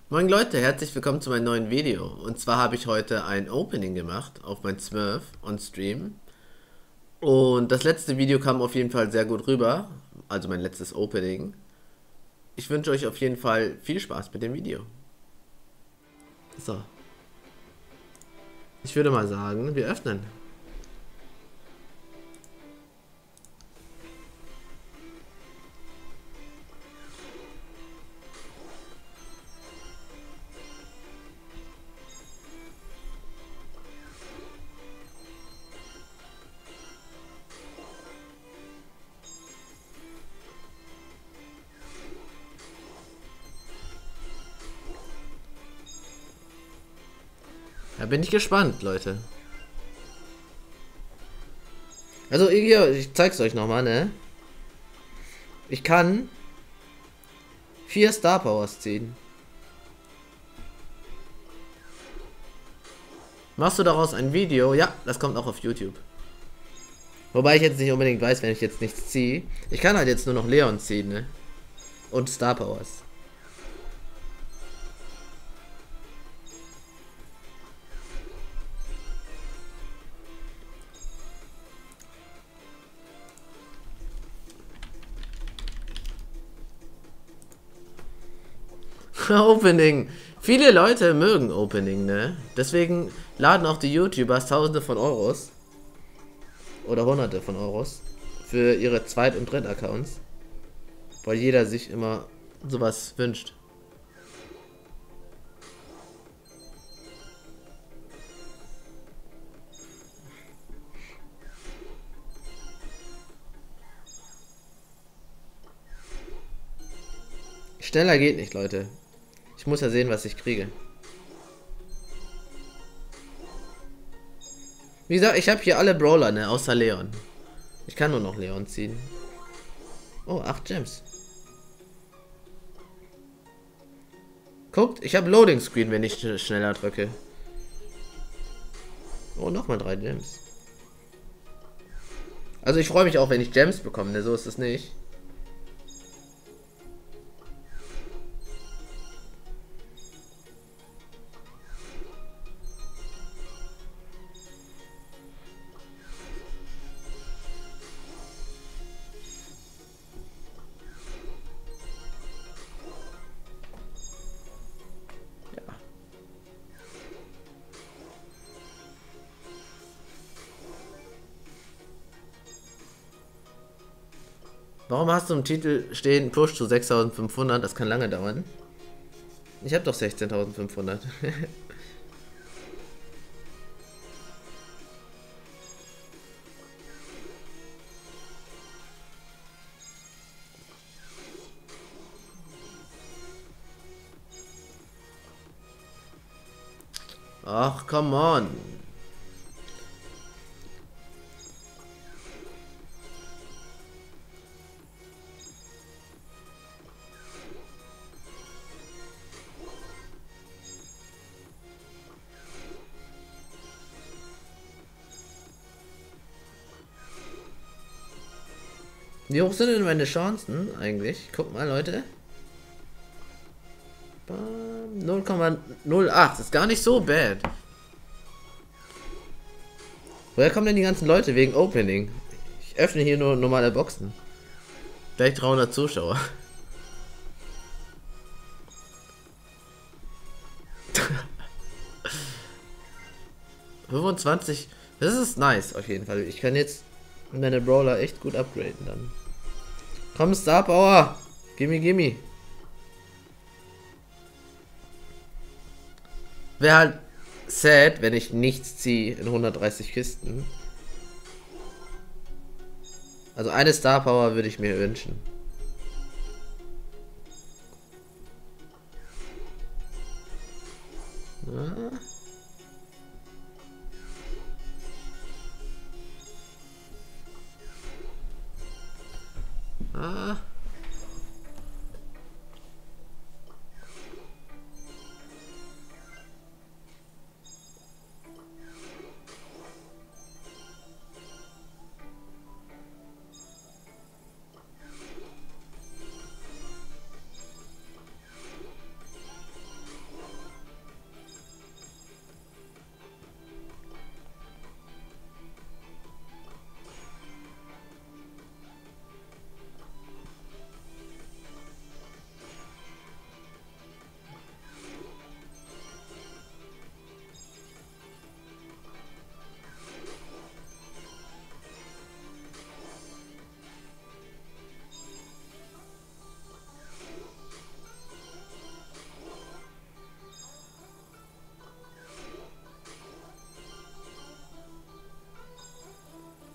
Moin Leute, herzlich willkommen zu meinem neuen Video. Und zwar habe ich heute ein Opening gemacht auf mein Smurf on Stream. Und das letzte Video kam auf jeden Fall sehr gut rüber. Also mein letztes Opening. Ich wünsche euch auf jeden Fall viel Spaß mit dem Video. So, ich würde mal sagen, wir öffnen. Da bin ich gespannt, Leute. Also hier, ich zeig's euch nochmal, ne? Ich kann 4 Star Powers ziehen. Machst du daraus ein Video? Ja, das kommt auch auf YouTube. Wobei ich jetzt nicht unbedingt weiß, wenn ich jetzt nichts ziehe. Ich kann halt jetzt nur noch Leon ziehen, ne? Und Star Powers. Opening. Viele Leute mögen Opening, ne? Deswegen laden auch die YouTubers Tausende von Euros oder Hunderte von Euros für ihre Zweit- und Dritt-Accounts, weil jeder sich immer sowas wünscht. Schneller geht nicht, Leute. Ich muss ja sehen, was ich kriege. Wie gesagt, ich habe hier alle Brawler, ne? Außer Leon. Ich kann nur noch Leon ziehen. Oh, 8 Gems. Guckt, ich habe Loading Screen, wenn ich schneller drücke. Oh, nochmal 3 Gems. Also ich freue mich auch, wenn ich Gems bekomme, ne? So ist es nicht. Ja. Warum hast du im Titel stehen Push zu 6500? Das kann lange dauern. Ich habe doch 16.500. Ach, come on. Wie hoch sind denn meine Chancen eigentlich? Guck mal, Leute. 0,08. Ist gar nicht so bad. Woher kommen denn die ganzen Leute wegen Opening? Ich öffne hier nur normale Boxen. Gleich 300 Zuschauer. 25. Das ist nice auf jeden Fall. Ich kann jetzt meine Brawler echt gut upgraden dann. Komm, Star Power! Gimme, gimme. Wäre halt sad, wenn ich nichts ziehe in 130 Kisten. Also eine Star Power würde ich mir wünschen. Ah. Ah.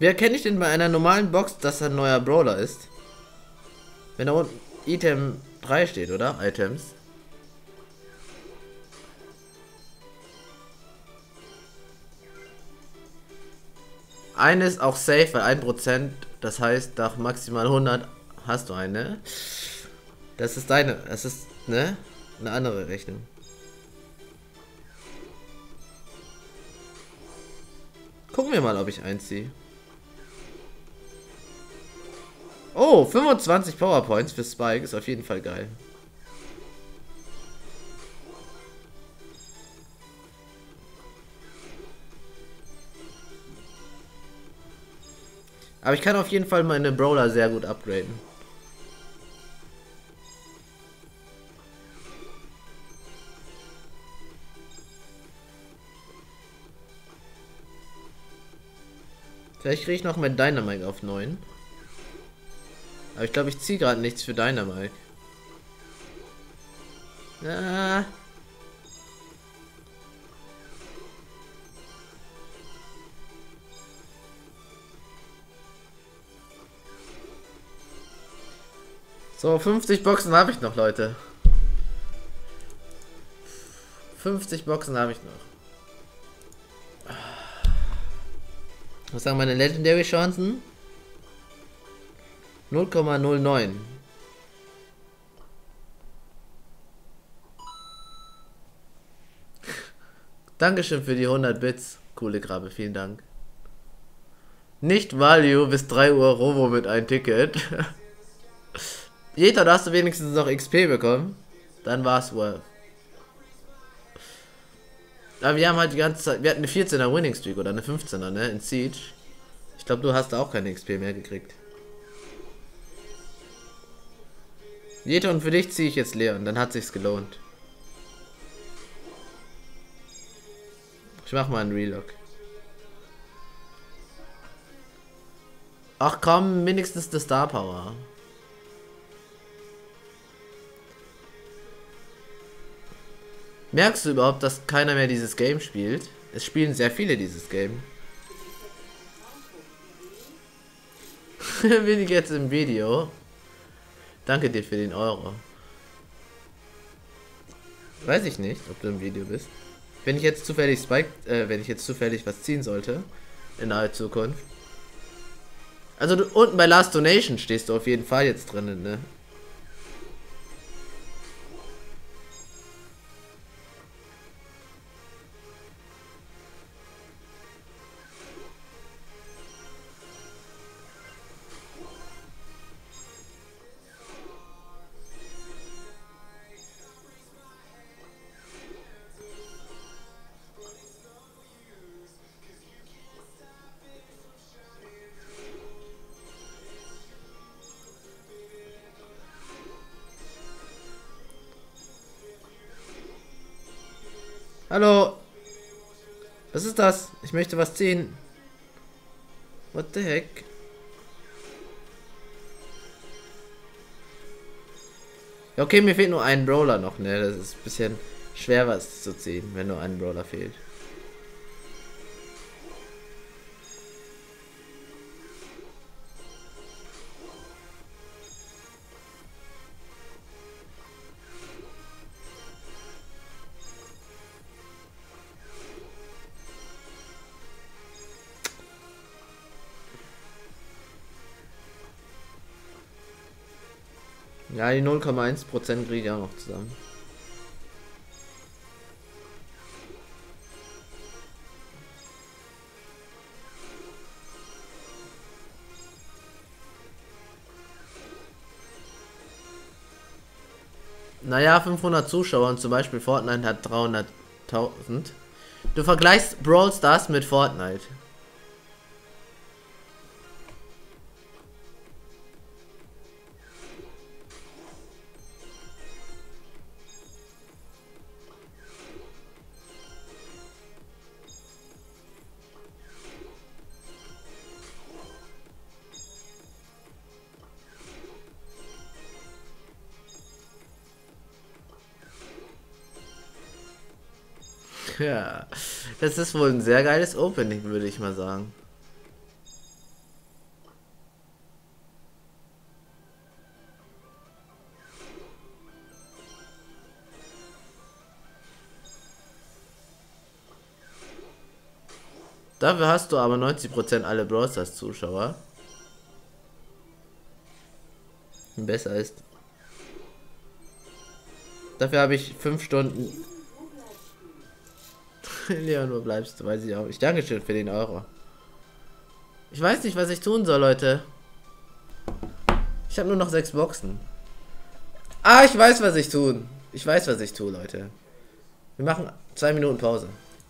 Wie erkenne ich denn bei einer normalen Box, dass er ein neuer Brawler ist? Wenn da unten Item 3 steht, oder? Items. Eine ist auch safe, weil 1%, das heißt, nach maximal 100 hast du eine. Das ist deine, das ist, ne? Eine andere Rechnung. Gucken wir mal, ob ich einziehe. Oh, 25 Powerpoints für Spike ist auf jeden Fall geil. Aber ich kann auf jeden Fall meine Brawler sehr gut upgraden. Vielleicht kriege ich noch mein Dynamite auf 9. Aber ich glaube, ich ziehe gerade nichts für Dynamite. Ah. So, 50 Boxen habe ich noch, Leute. 50 Boxen habe ich noch. Was sagen meine Legendary Chancen? 0,09. Dankeschön für die 100 Bits. Coole Grabe, vielen Dank. Nicht Value bis 3 Uhr Robo mit ein Ticket. Jeder, da hast du wenigstens noch XP bekommen. Dann war's worth. Aber wir haben halt die ganze Zeit, wir hatten eine 14er Winning Streak oder eine 15er, ne, in Siege. Ich glaube, du hast da auch keine XP mehr gekriegt. Jeder, und für dich ziehe ich jetzt Leon, dann hat sich's gelohnt. Ich mach mal einen Relock. Ach komm, wenigstens die Star Power. Merkst du überhaupt, dass keiner mehr dieses Game spielt? Es spielen sehr viele dieses Game. Bin ich jetzt im Video? Danke dir für den Euro. Weiß ich nicht, ob du im Video bist. Wenn ich jetzt zufällig wenn ich jetzt zufällig was ziehen sollte, in naher Zukunft. Also du, unten bei Last Donation stehst du auf jeden Fall jetzt drinnen, ne? Hallo. Was ist das? Ich möchte was ziehen. What the heck? Ja, okay, mir fehlt nur ein Brawler noch, ne? Das ist ein bisschen schwer was zu ziehen, wenn nur ein Brawler fehlt. Ja, die 0,1% kriege ich auch noch zusammen. Naja, 500 Zuschauer und zum Beispiel Fortnite hat 300.000. Du vergleichst Brawl Stars mit Fortnite. Ja, das ist wohl ein sehr geiles Opening, würde ich mal sagen. Dafür hast du aber 90% alle Brawl Stars Zuschauer. Besser ist. Dafür habe ich 5 Stunden. Leon, wo bleibst du? Weiß ich auch. Ich danke schön für den Euro. Ich weiß nicht, was ich tun soll, Leute. Ich habe nur noch 6 Boxen. Ah, ich weiß, was ich tun. Ich weiß, was ich tue, Leute. Wir machen 2 Minuten Pause.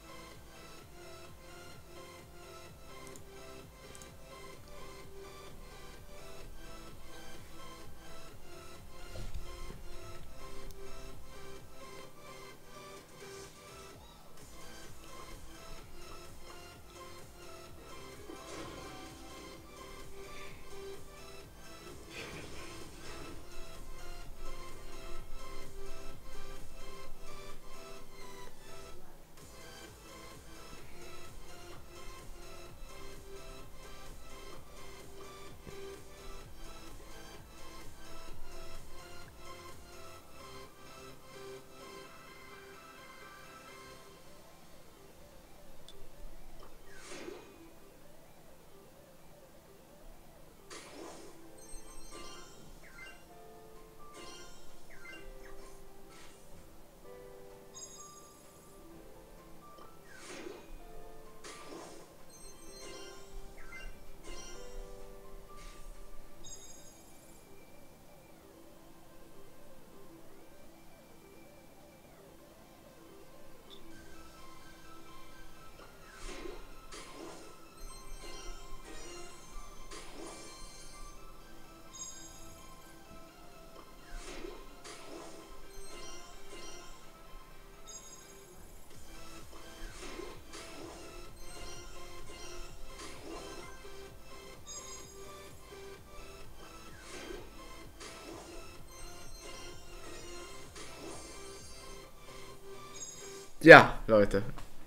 Ja, Leute.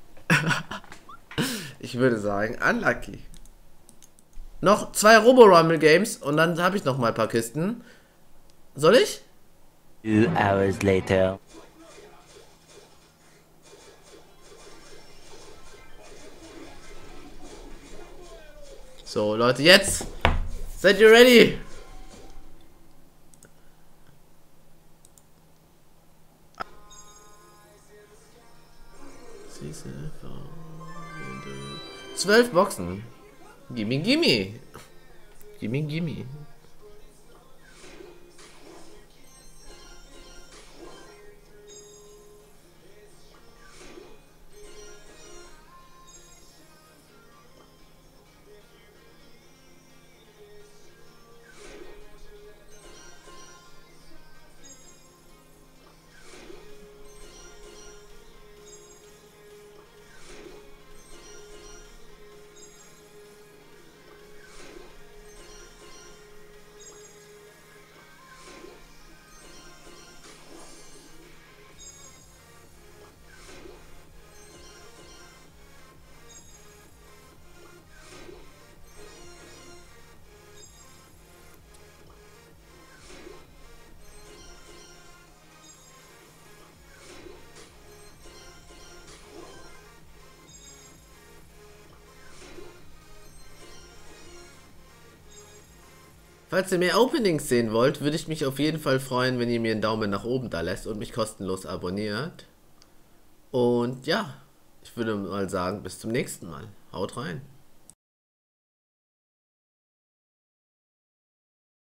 Ich würde sagen, unlucky. Noch 2 Robo-Rumble-Games und dann habe ich noch mal ein paar Kisten. Soll ich? 2 hours later. So, Leute, jetzt! Seid ihr ready? Zwölf Boxen. Gimme, gimme. Gimme, gimme. Falls ihr mehr Openings sehen wollt, würde ich mich auf jeden Fall freuen, wenn ihr mir einen Daumen nach oben da lässt und mich kostenlos abonniert. Und ja, ich würde mal sagen, bis zum nächsten Mal. Haut rein.